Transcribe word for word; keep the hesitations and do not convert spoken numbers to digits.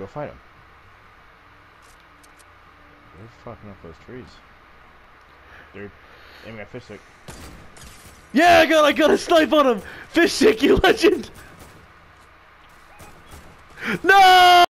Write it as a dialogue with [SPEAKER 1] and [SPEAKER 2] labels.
[SPEAKER 1] go fight him. They're fucking up those trees. They're aiming at fish stick.
[SPEAKER 2] Yeah, I got, I got a snipe on him. Fish stick, you legend. No!